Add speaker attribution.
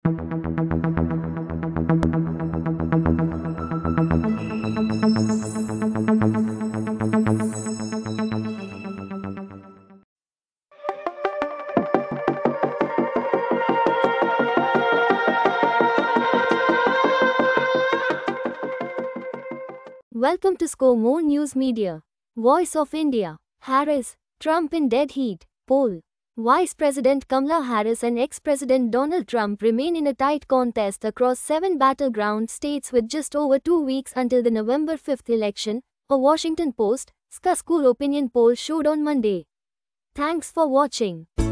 Speaker 1: Welcome to Score More News Media. Voice of India. Harris, Trump in dead heat. Poll. Vice President Kamala Harris and ex-President Donald Trump remain in a tight contest across 7 battleground states with just over 2 weeks until the November 5th election, a Washington Post, Schar School opinion poll showed on Monday. Thanks for watching.